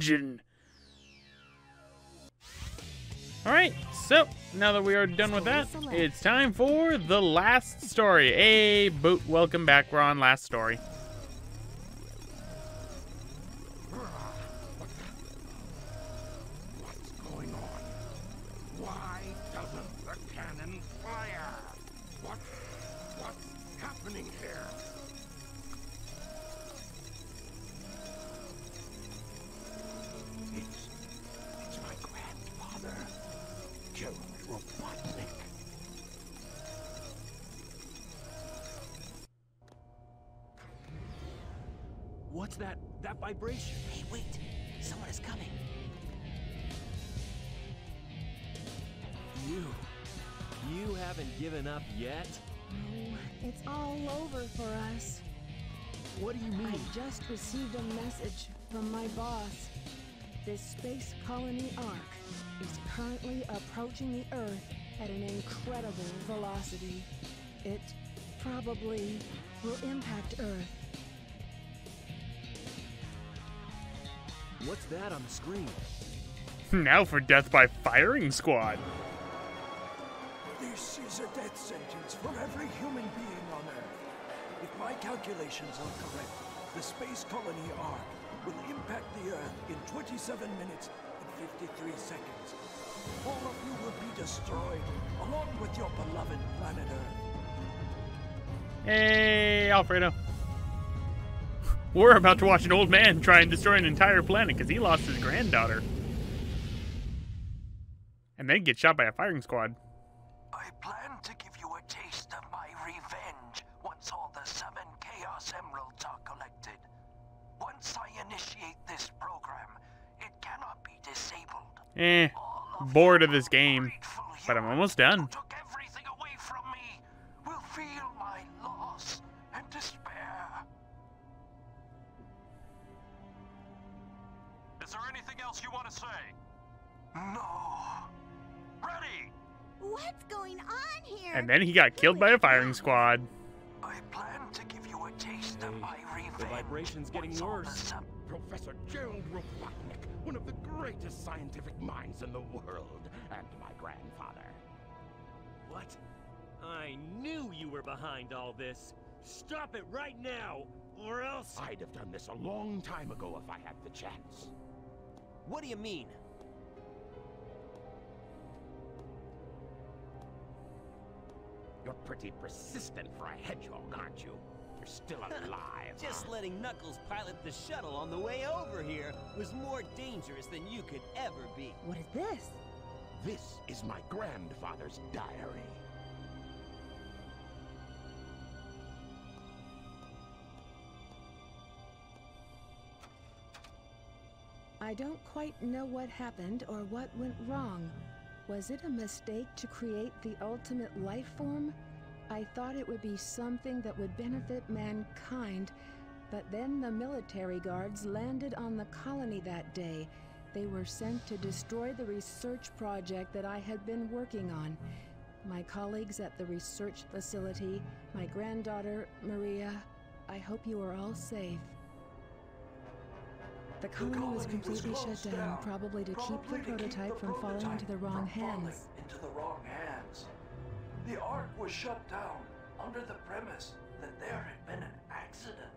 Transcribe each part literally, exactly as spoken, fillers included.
dungeon. Alright, so now that we are done with that, it's time for the last story. Hey, Boot, welcome back. We're on last story. What's going on? Why doesn't the cannon fire? What, what's happening here? It's, it's my grandfather, Gerald Robotnik. What's that? That vibration? Hey, wait! Someone is coming. You. You haven't given up yet? No, it's all over for us. What do you mean? I just received a message from my boss. This space colony Ark is currently approaching the Earth at an incredible velocity. It probably will impact Earth. What's that on the screen? Now for death by firing squad. This is a death sentence for every human being on Earth. If my calculations are correct, the space colony Ark will impact the Earth in twenty-seven minutes and fifty-three seconds. All of you will be destroyed, along with your beloved planet Earth. Hey, Alfredo. We're about to watch an old man try and destroy an entire planet because he lost his granddaughter. And then get shot by a firing squad. I plan to give you a taste of my revenge once all the seven Chaos Emeralds are collected. Once I initiate this program, it cannot be disabled. Eh, bored of this game, but I'm almost done. Who took everything away from me will feel my loss and despair. Is there anything else you want to say? No. Ready! What's going on here? And then he got killed by a firing squad. I plan to give you a taste of Hey, my revenge. the vibration's getting once all the worse. seven Professor Gerald Robotnik, one of the greatest scientific minds in the world, and my grandfather. What? I knew you were behind all this. Stop it right now, or else... I'd have done this a long time ago if I had the chance. What do you mean? You're pretty persistent for a hedgehog, aren't you? You're still alive. Just huh? letting Knuckles pilot the shuttle on the way over here was more dangerous than you could ever be. What is this? This is my grandfather's diary. I don't quite know what happened or what went wrong. Was it a mistake to create the ultimate life form? I thought it would be something that would benefit mankind, but then the military guards landed on the colony that day. They were sent to destroy the research project that I had been working on. My colleagues at the research facility, my granddaughter, Maria, I hope you are all safe. The colony was completely shut down, probably to keep the prototype from falling into the wrong hands. Into the wrong hands. The Ark was shut down under the premise that there had been an accident.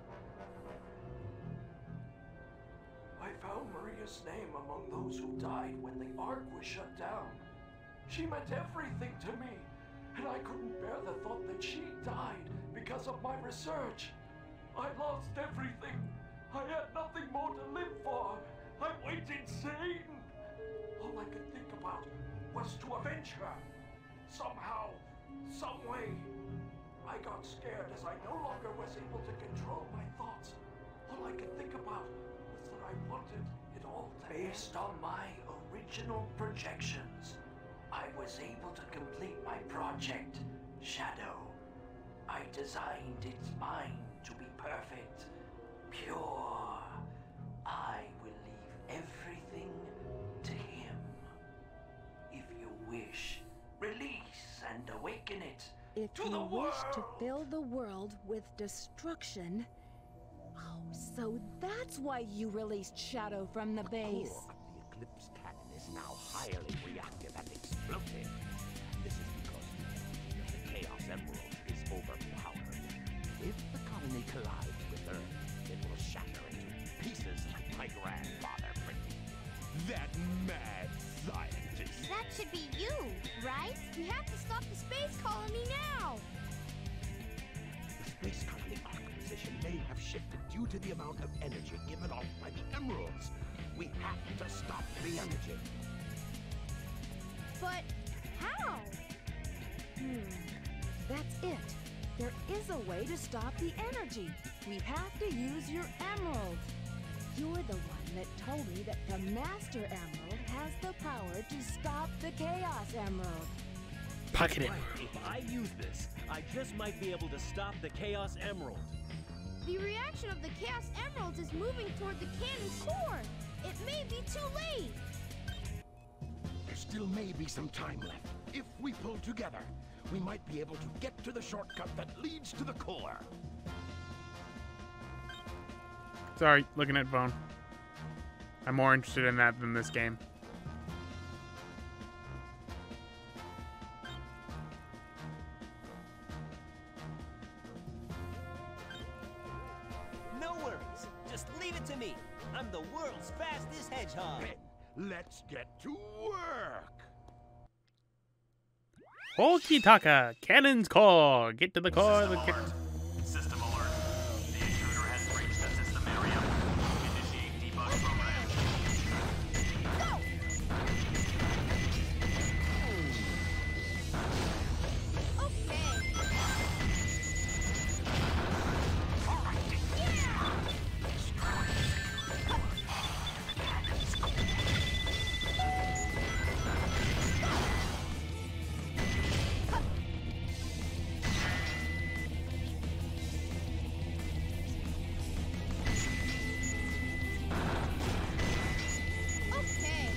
I found Maria's name among those who died when the Ark was shut down. She meant everything to me, and I couldn't bear the thought that she died because of my research. I lost everything. I had nothing more to live for. I went insane. All I could think about was to avenge her. Somehow, some way. I got scared as I no longer was able to control my thoughts. All I could think about was that I wanted it all to Based on my original projections, I was able to complete my project, Shadow. I designed its mind to be perfect. Pure. I will leave everything to him. If you wish, release and awaken it If to you the wish to world. fill the world with destruction, oh, So that's why you released Shadow from the base. core of the Eclipse cannon is now highly reactive and explosive. This is because the Chaos Emerald is overpowered. If the colony collides with Earth, it will shatter into pieces like my grandfather predicted. That mad scientist! That should be you, right? We have to stop the space colony now! The space colony arc position may have shifted due to the amount of energy given off by the emeralds. We have to stop the energy. But how? Hmm. That's it. There is a way to stop the energy. We have to use your emerald. You're the one that told me that the Master Emerald has the power to stop the Chaos Emerald. Pocket it. Right, if I use this, I just might be able to stop the Chaos Emerald. The reaction of the Chaos Emeralds is moving toward the cannon's core. It may be too late. There still may be some time left. If we pull together, we might be able to get to the shortcut that leads to the core. Sorry, looking at phone. I'm more interested in that than this game. No worries. Just leave it to me. I'm the world's fastest hedgehog. Then, let's get to work. Okitaka, cannon's core. Get to the core of the cannon. System alert. The intruder has breached the system area. Initiate debug program. Go! Okay. All right. Yeah! Okay.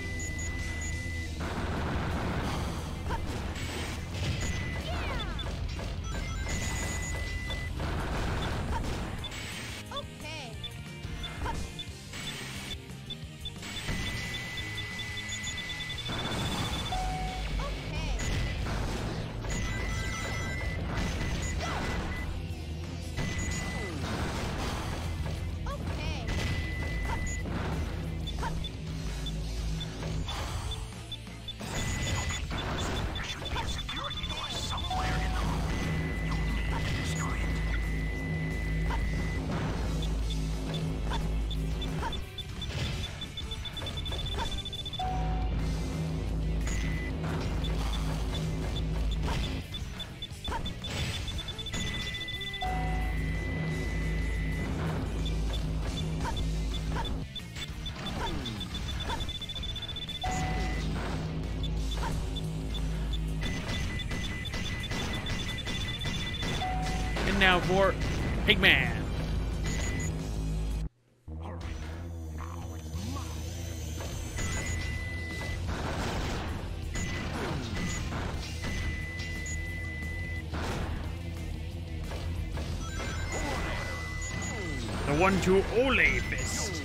Yeah! Okay. Okay. Okay. There should be a security door somewhere in the room. You need to destroy it. And now for Pigman. All right. Now it's mine. The one to Ole Fist.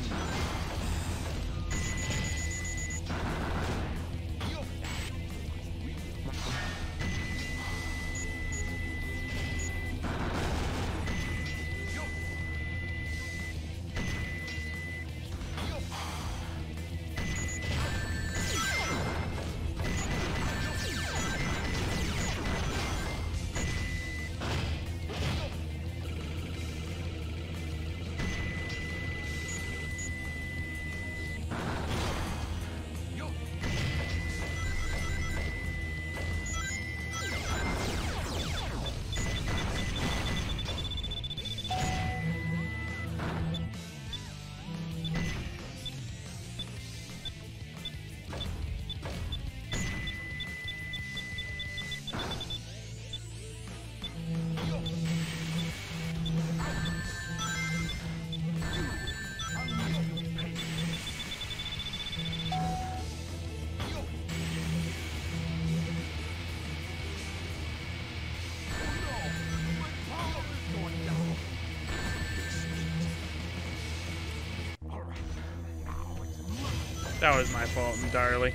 That was my fault entirely.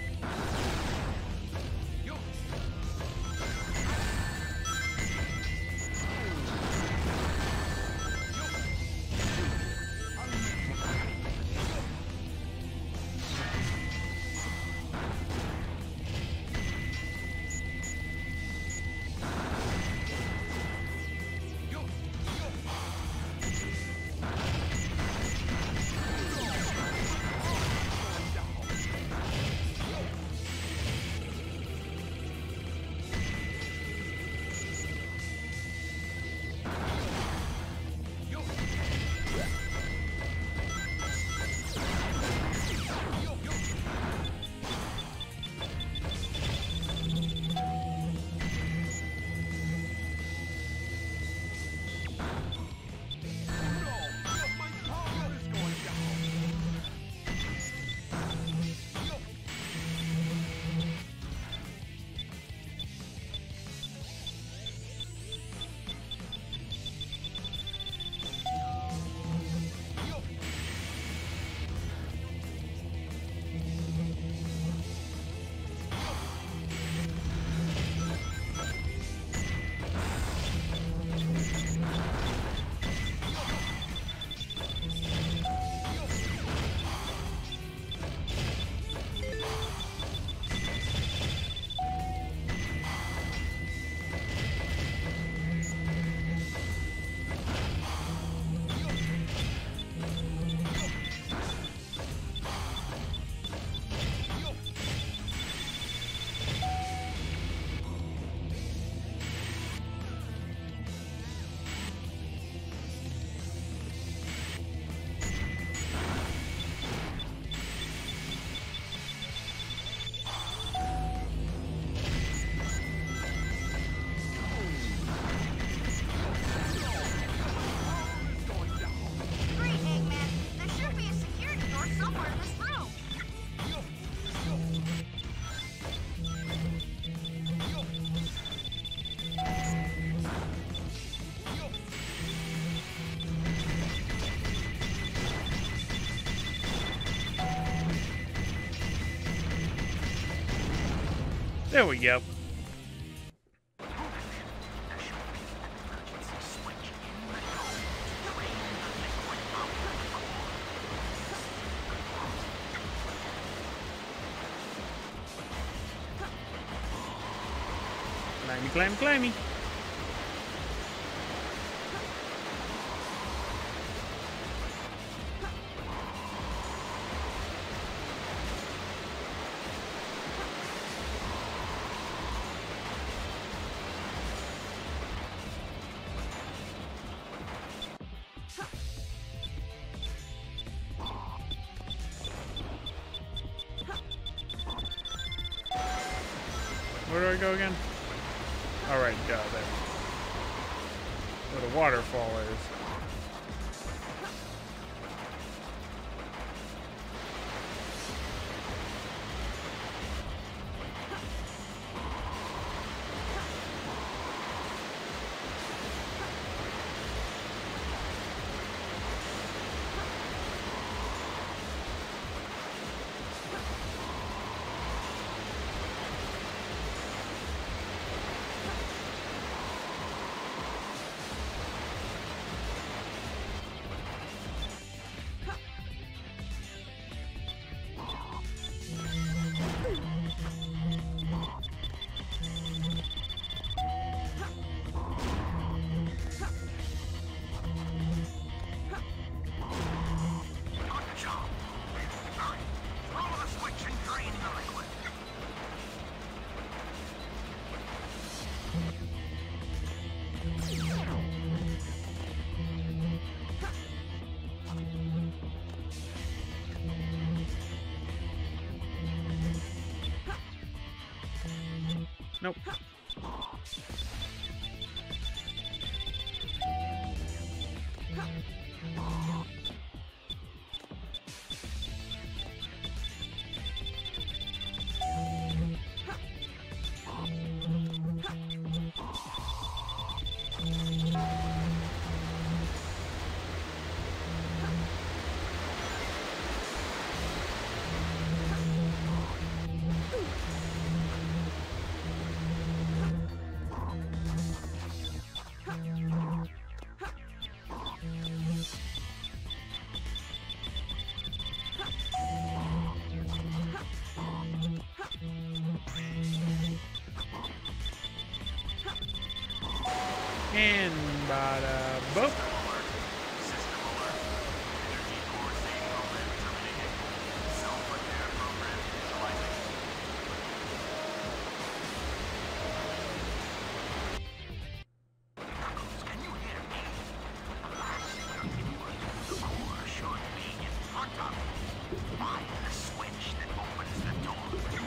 There we go. Climby, climb, climby. Where do I go again? All right, duh, there. Where the waterfall is. Nope. And bada boop. System alert. Energy core save program terminated. Self-repair program initializing. Knuckles, can you hear me? The last signal input. The core should be in front of me. Find the switch that opens the door.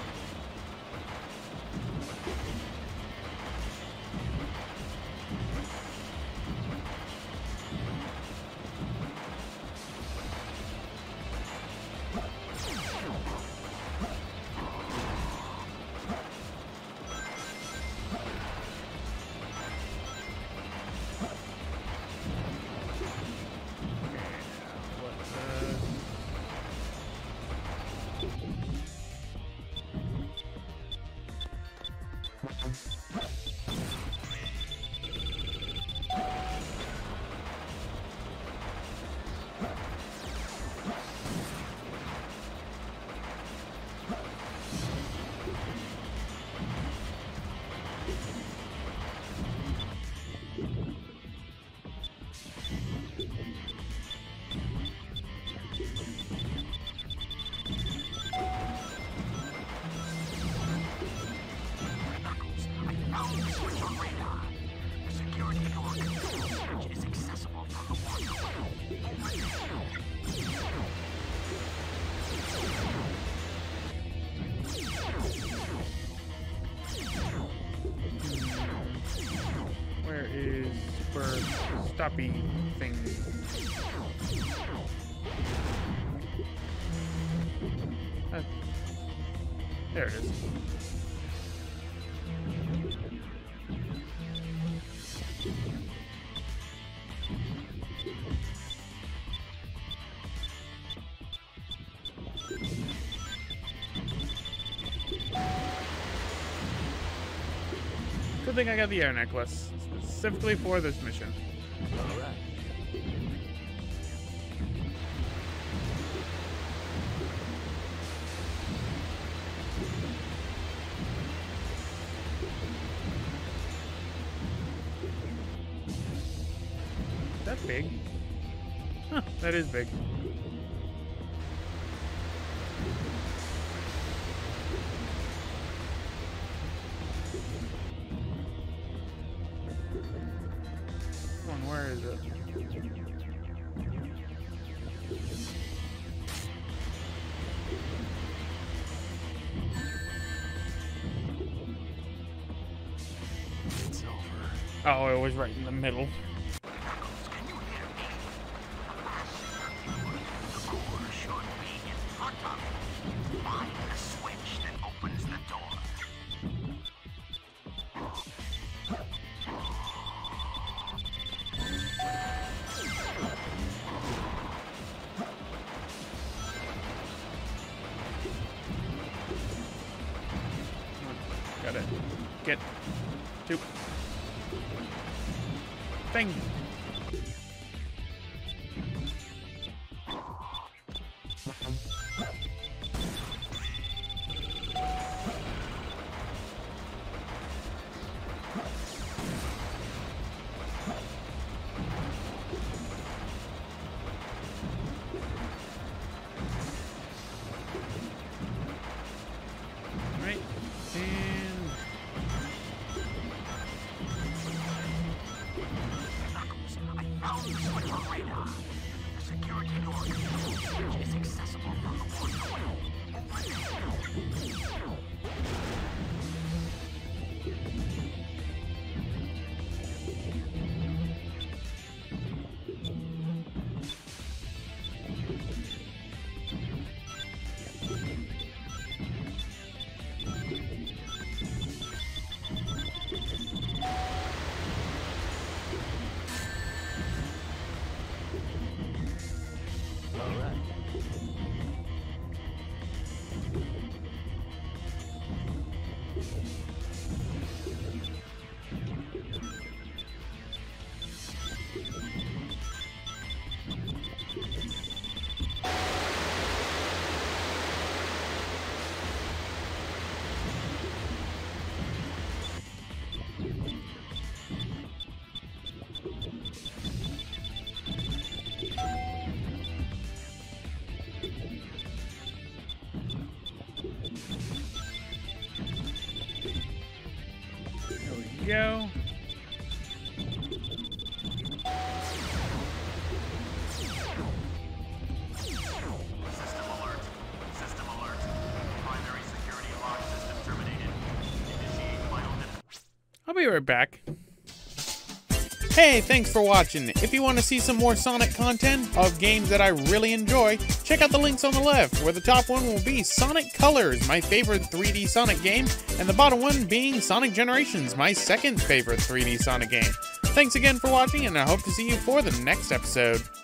Where is super stoppy thing? Uh, there it is. Good thing I got the air necklace, specifically for this mission. All right. Is that big? Huh, that is big. Come on, where is it? It's over. Oh, it was right in the middle. Knuckles, can you hear me? The last signal input. The core should be in front of me. Find the switch that opens the door. Got it. Get to thing. Right. And Knuckles, I found the switch on radar. The security door control switch is accessible from the waterway. Open it. All go. System alert. System alert. Primary security lock system terminated. Initiate final dis- I'll be right back. Hey, thanks for watching. If you want to see some more Sonic content of games that I really enjoy, check out the links on the left, where the top one will be Sonic Colors, my favorite three D Sonic game, and the bottom one being Sonic Generations, my second favorite three D Sonic game. Thanks again for watching, and I hope to see you for the next episode.